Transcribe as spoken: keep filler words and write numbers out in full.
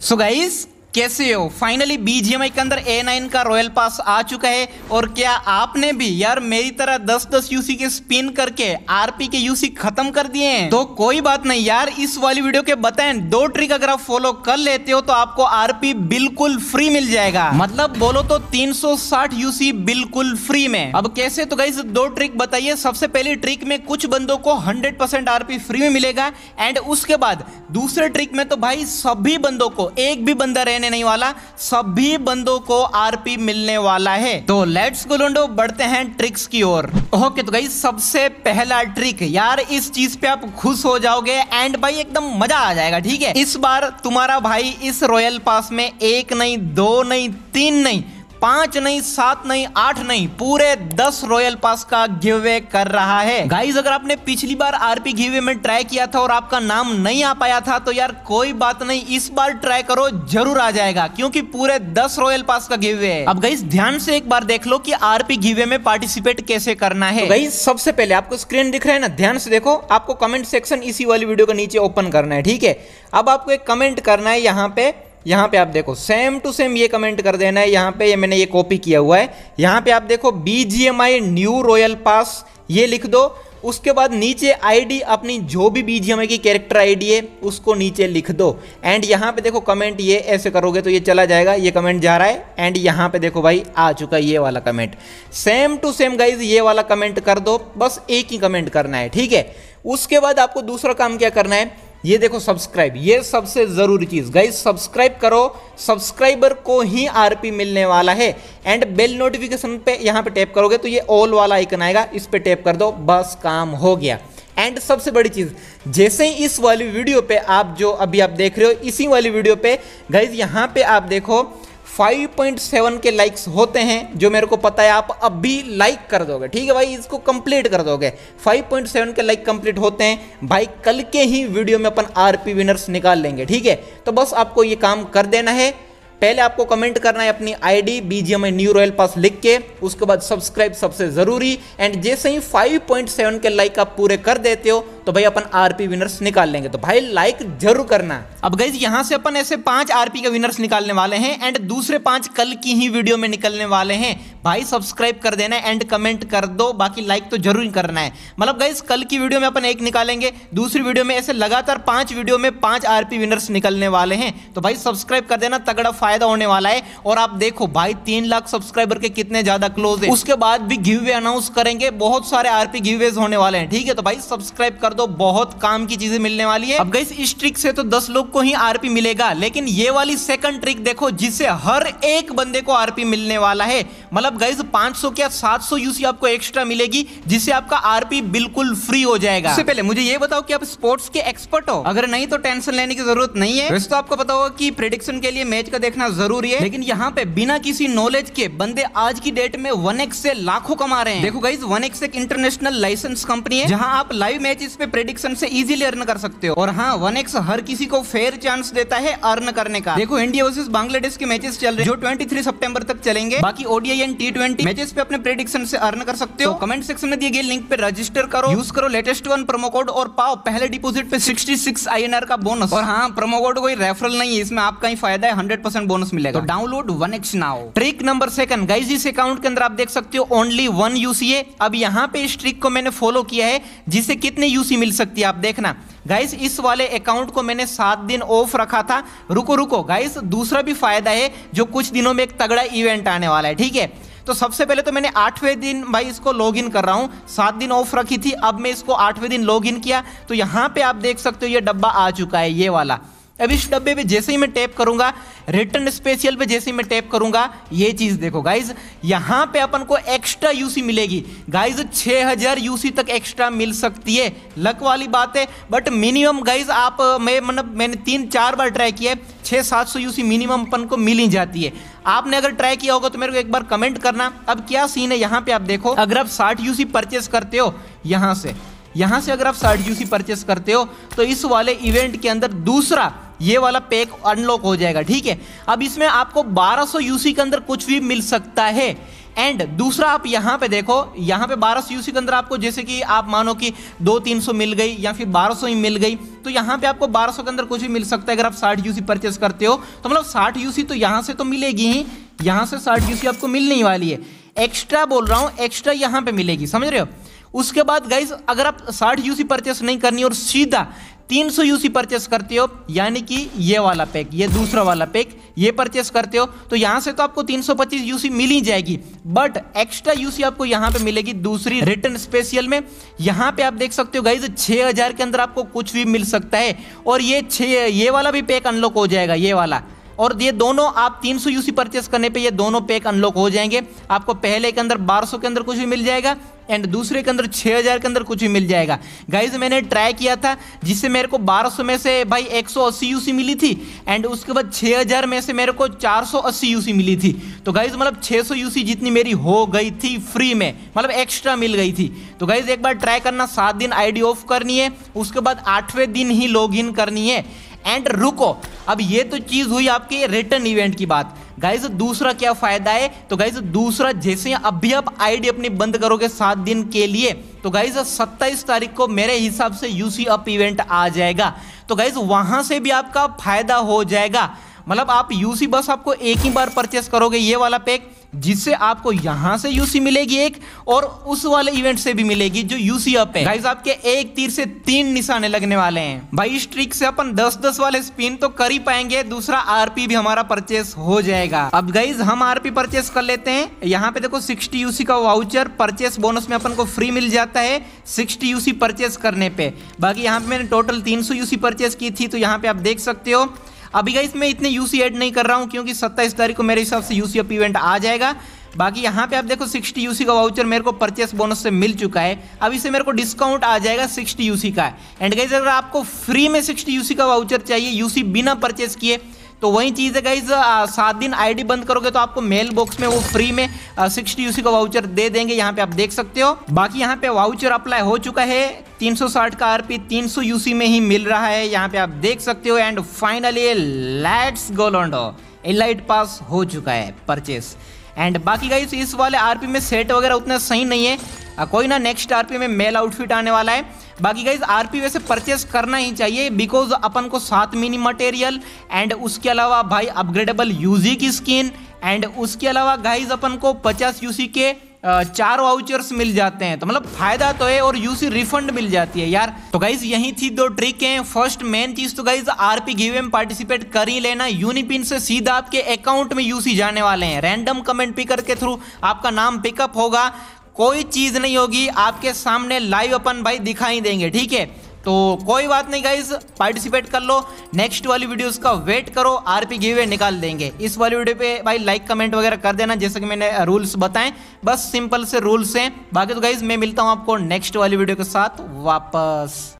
So guys कैसे हो? Finally BGMI के अंदर ए नाइन का रॉयल पास आ चुका है। और क्या आपने भी यार मेरी तरह दस दस यूसी के स्पिन करके आरपी के यूसी खत्म कर दिए हैं? तो कोई बात नहीं यार, इस वाली वीडियो के बताएं दो ट्रिक अगर आप फॉलो कर लेते हो तो आपको आरपी बिल्कुल फ्री मिल जाएगा। मतलब बोलो तो तीन सौ साठ यूसी बिल्कुल फ्री में। अब कैसे? तो गाइस दो ट्रिक बताइए। सबसे पहली ट्रिक में कुछ बंदों को हंड्रेड परसेंट आरपी फ्री में मिलेगा, एंड उसके बाद दूसरे ट्रिक में तो भाई सभी बंदों को, एक भी बंदा रहने नहीं वाला, सभी बंदों को आरपी मिलने वाला है। तो लेट्स गो लोंडो, बढ़ते हैं ट्रिक्स की ओर। ओके तो गाइस सबसे पहला ट्रिक, यार इस चीज पे आप खुश हो जाओगे एंड भाई एकदम मजा आ जाएगा। ठीक है, इस बार तुम्हारा भाई इस रॉयल पास में एक नहीं, दो नहीं, तीन नहीं, पांच नहीं, सात नहीं, आठ नहीं, पूरे दस रॉयल पास का गिवअवे कर रहा है। गाइज अगर आपने पिछली बार आरपी गिवअवे में ट्राई किया था और आपका नाम नहीं आ पाया था तो यार कोई बात नहीं, इस बार ट्राई करो, जरूर आ जाएगा, क्योंकि पूरे दस रॉयल पास का गिवअवे है। अब गाइज ध्यान से एक बार देख लो कि आरपी गिवअवे में पार्टिसिपेट कैसे करना है। तो गाइज सबसे पहले आपको स्क्रीन दिख रहा है ना, ध्यान से देखो, आपको कमेंट सेक्शन इसी वाली वीडियो के नीचे ओपन करना है। ठीक है, अब आपको एक कमेंट करना है यहाँ पे, यहाँ पे आप देखो सेम टू सेम ये कमेंट कर देना है। यहाँ पे ये मैंने ये कॉपी किया हुआ है। यहाँ पे आप देखो बीजीएमआई न्यू रॉयल पास ये लिख दो। उसके बाद नीचे आईडी अपनी जो भी बीजीएमआई की कैरेक्टर आईडी है उसको नीचे लिख दो। एंड यहाँ पे देखो कमेंट ये ऐसे करोगे तो ये चला जाएगा, ये कमेंट जा रहा है। एंड यहाँ पे देखो भाई आ चुका है ये वाला comment, same to same guys ये वाला कमेंट कर दो, बस एक ही कमेंट करना है। ठीक है, उसके बाद आपको दूसरा काम क्या करना है, ये देखो सब्सक्राइब, ये सबसे जरूरी चीज गाइज, सब्सक्राइब करो, सब्सक्राइबर को ही आरपी मिलने वाला है। एंड बेल नोटिफिकेशन पे यहाँ पे टैप करोगे तो ये ऑल वाला आइकन आएगा, इस पे टैप कर दो, बस काम हो गया। एंड सबसे बड़ी चीज, जैसे ही इस वाली वीडियो पे आप जो अभी आप देख रहे हो, इसी वाली वीडियो पे गाइज यहाँ पे आप देखो फाइव पॉइंट सेवन के लाइक्स होते हैं, जो मेरे को पता है आप अभी लाइक कर दोगे। ठीक है भाई, इसको कंप्लीट कर दोगे। फाइव पॉइंट सेवन के लाइक कंप्लीट होते हैं भाई, कल के ही वीडियो में अपन आरपी विनर्स निकाल लेंगे। ठीक है, तो बस आपको ये काम कर देना है। पहले आपको कमेंट करना है अपनी ID BGMI new royal pass लिख के, उसके बाद सब्सक्राइब सबसे जरूरी। एंड जैसे ही फाइव पॉइंट सेवन के लाइक आप पूरे कर देते हो तो भाई अपन आरपी विनर्स निकाल लेंगे। तो भाई लाइक जरूर करना। अब गाइज यहाँ से अपन ऐसे पांच आरपी के विनर्स निकालने वाले हैं, एंड दूसरे पांच कल की ही वीडियो में निकलने वाले हैं। भाई सब्सक्राइब कर देना एंड कमेंट कर दो, बाकी लाइक तो जरूर करना है। मतलब गाइज कल की वीडियो में अपन एक निकालेंगे, दूसरी वीडियो में ऐसे लगातार पांच वीडियो में पांच आरपी विनर्स निकलने वाले हैं। तो भाई सब्सक्राइब कर देना, तगड़ा फायदा होने वाला है। और आप देखो भाई तीन लाख सब्सक्राइबर के कितने ज्यादा क्लोज है, उसके बाद भी गिवअवे अनाउंस करेंगे, बहुत सारे आरपी गिवअवेज होने वाले हैं। ठीक है, तो भाई सब्सक्राइब कर दो, बहुत काम की चीजें मिलने वाली है। अब गाइस इस ट्रिक से तो दस लोग को ही आरपी मिलेगा, लेकिन ये वाली सेकंड ट्रिक देखो जिससे हर एक बंदे को आरपी मिलने वाला है। मतलब गाइस पाँच सौ क्या सात सौ यूसी आपको एक्स्ट्रा मिलेगी, जिससे आपका आरपी बिल्कुल फ्री हो जाएगा। सबसे पहले मुझे ये बताओ कि आप स्पोर्ट्स के एक्सपर्ट हो? अगर नहीं तो टेंशन लेने की जरूरत नहीं है। वैसे तो आपको पता होगा कि प्रेडिक्शन के लिए मैच का देखना जरूरी है, लेकिन यहाँ पे बिना किसी नॉलेज के बंदे आज की डेट में वन एक्स से लाखों कमा रहे हैं। देखो गाइस वन एक्स एक इंटरनेशनल लाइसेंस कंपनी है, जहां आप लाइव मैचेस पे प्रेडिक्शन से इजीली अर्न कर सकते हो। और हाँ, वन एक्स हर किसी को फेयर चांस देता है अर्न करने का। देखो इंडिया वर्सेस बांग्लादेश के मैचेस चल रहे हैं जो तेईस सितंबर तक चलेंगे। बाकी ODI and T twenty matches पे अपने प्रेडिक्शन से अर्न कर सकते हो। तो कमेंट सेक्शन में दिए गए लिंक पे रजिस्टर करो, यूज करो लेटेस्ट वन प्रोमो कोड और पाओ पहले डिपॉजिट पे सिक्सटी सिक्स आईएनआर का बोनस। और हाँ, प्रोमो कोड कोई रेफरल नहीं है, इसमें आपका ही फायदा है, हंड्रेड परसेंट बोनस मिलेगा। तो download one X now. Trick number second guys, इस अकाउंट के अंदर आप देख सकते हो ओनली वन यूसी है। अब यहाँ पे इस ट्रिक को मैंने फॉलो किया है, जिससे कितने यूसी मिल सकती है आप देखना। गाइस इस वाले अकाउंट को मैंने सात दिन ऑफ रखा था। रुको रुको गाइस, दूसरा भी फायदा है, जो कुछ दिनों में एक तगड़ा इवेंट आने वाला है। ठीक है, तो सबसे पहले तो मैंने आठवें दिन भाई इसको लॉगिन कर रहा हूं। सात दिन ऑफ रखी थी, अब मैं इसको आठवें दिन लॉगिन किया तो यहां पे आप देख सकते हो ये डब्बा आ चुका है, ये वाला। अब इस डब्बे पे जैसे ही मैं टैप करूंगा, रिटर्न स्पेशल पे जैसे ही मैं टैप करूंगा, ये चीज देखो गाइज, यहां पे अपन को एक्स्ट्रा यूसी मिलेगी। गाइज छह हज़ार यूसी तक एक्स्ट्रा मिल सकती है, लक वाली बात है। बट मिनिमम गाइज आप मैं मतलब मैंने तीन चार बार ट्राई किया है, छह सात सौ यूसी मिनिमम अपन को मिल ही जाती है। आपने अगर ट्राई किया होगा तो मेरे को एक बार कमेंट करना। अब क्या सीन है, यहाँ पे आप देखो, अगर आप साठ यूसी परचेस करते हो यहां से यहां से अगर आप साठ यूसी परचेस करते हो तो इस वाले इवेंट के अंदर दूसरा ये वाला पैक अनलॉक हो जाएगा। ठीक है, अब इसमें आपको बारह सौ यूसी के अंदर कुछ भी मिल सकता है। एंड दूसरा आप यहाँ पे देखो, यहाँ पे बारह सौ यूसी के अंदर आपको जैसे कि आप मानो कि दो तीन सौ मिल गई या फिर बारह सौ ही मिल गई, तो यहाँ पे आपको बारह सौ के अंदर कुछ भी मिल सकता है। अगर आप साठ यूसी परचेस करते हो तो मतलब साठ यूसी तो यहाँ से तो मिलेगी ही, यहाँ से साठ यूसी आपको मिलने ही वाली है। एक्स्ट्रा बोल रहा हूँ, एक्स्ट्रा यहाँ पे मिलेगी, समझ रहे हो। उसके बाद गाइज अगर आप साठ यूसी परचेस नहीं करनी और सीधा तीन सौ यूसी परचेस करते हो, यानी कि ये वाला पैक, ये दूसरा वाला पैक ये परचेस करते हो, तो यहाँ से तो आपको तीन सौ पच्चीस यूसी मिल ही जाएगी, बट एक्स्ट्रा यूसी आपको यहाँ पे मिलेगी दूसरी रिटर्न स्पेशल में। यहाँ पे आप देख सकते हो गाइज छः हजार के अंदर आपको कुछ भी मिल सकता है, और ये छः ये वाला भी पैक अनलॉक हो जाएगा, ये वाला, और ये दोनों आप तीन सौ यूसी परचेस करने पे ये दोनों पैक अनलॉक हो जाएंगे। आपको पहले के अंदर बारह सौ के अंदर कुछ भी मिल जाएगा एंड दूसरे के अंदर छः हजार के अंदर कुछ भी मिल जाएगा। गाइज मैंने ट्राई किया था, जिससे मेरे को बारह सौ में से भाई एक सौ अस्सी यूसी मिली थी एंड उसके बाद छः हजार में से मेरे को चार सौ अस्सी यूसी मिली थी। तो गाइज मतलब छः सौ यूसी जितनी मेरी हो गई थी फ्री में, मतलब एक्स्ट्रा मिल गई थी। तो गाइज एक बार ट्राई करना, सात दिन आईडी ऑफ करनी है, उसके बाद आठवें दिन ही लॉगिन करनी है। एंड रुको, अब ये तो चीज हुई आपके रिटर्न इवेंट की बात। गाइज दूसरा क्या फायदा है, तो गाइज दूसरा जैसे अभी आप आईडी अपनी बंद करोगे सात दिन के लिए, तो गाइज सत्ताईस तारीख को मेरे हिसाब से यूसी अप इवेंट आ जाएगा। तो गाइज वहां से भी आपका फायदा हो जाएगा, मतलब आप यूसी बस आपको एक ही बार परचेस करोगे ये वाला पैक, जिससे आपको यहां से यूसी मिलेगी एक, और उस वाले इवेंट से भी मिलेगी जो यूसी अप है। गाइस आपके एक तीर से तीन निशाने लगने वाले हैं भाई। इस ट्रिक से अपन दस दस वाले स्पिन तो कर ही पाएंगे, दूसरा आरपी भी हमारा परचेस हो जाएगा। अब गाइस हम आरपी परचेस कर लेते हैं। यहाँ पे देखो साठ यूसी का वाउचर परचेस बोनस में अपन को फ्री मिल जाता है साठ यूसी परचेस करने पे। बाकी यहाँ पे मैंने टोटल तीन सौ यूसी परचेस की थी, तो यहाँ पे आप देख सकते हो। अभी गाइस मैं इतने यूसी ऐड नहीं कर रहा हूं क्योंकि सत्ताईस तारीख को मेरे हिसाब से यूसी अप इवेंट आ जाएगा। बाकी यहाँ पे आप देखो साठ यूसी का वाउचर मेरे को परचेस बोनस से मिल चुका है, अब इससे मेरे को डिस्काउंट आ जाएगा साठ यूसी का। एंड गाइस अगर आपको फ्री में साठ यूसी का वाउचर चाहिए यूसी बिना परचेस किए, तो वही चीज़ है गाइज, सात दिन आईडी बंद करोगे तो आपको मेल बॉक्स में वो फ्री में साठ यूसी का वाउचर दे देंगे, यहाँ पे आप देख सकते हो। बाकी यहाँ पे वाउचर अप्लाई हो चुका है, तीन सौ साठ का आरपी तीन सौ यूसी में ही मिल रहा है, यहाँ पे आप देख सकते हो। एंड फाइनली लेट्स गो लॉन्डो, एलाइट पास हो चुका है परचेस। एंड बाकी गाइस इस वाले आरपी में सेट वगैरह उतना सही नहीं है, आ, कोई ना नेक्स्ट आरपी में मेल आउटफिट आने वाला है। बाकी गाइस आरपी वैसे परचेस करना ही चाहिए, बिकॉज अपन को सात मिनी मटेरियल एंड उसके अलावा भाई अपग्रेडेबल यूजी की स्किन, एंड उसके अलावा गाइस अपन को पचास यूसी के चार वाउचर्स मिल जाते हैं, तो मतलब फायदा तो है, और यूसी रिफंड मिल जाती है यार। तो गाइज यही थी दो ट्रिक हैं। फर्स्ट मेन चीज तो गाइज आरपी गिव में पार्टिसिपेट कर ही लेना, यूनिपिन से सीधा आपके अकाउंट में यूसी जाने वाले हैं, रैंडम कमेंट पिकर के थ्रू आपका नाम पिकअप होगा, कोई चीज नहीं होगी, आपके सामने लाइव अपन भाई दिखाई देंगे, ठीक है। तो कोई बात नहीं गाइज, पार्टिसिपेट कर लो, नेक्स्ट वाली वीडियोस का वेट करो, आरपी गिवे निकाल देंगे। इस वाली वीडियो पे भाई लाइक कमेंट वगैरह कर देना, जैसे कि मैंने रूल्स बताएं, बस सिंपल से रूल्स हैं। बाकी तो गाइज मैं मिलता हूं आपको नेक्स्ट वाली वीडियो के साथ वापस।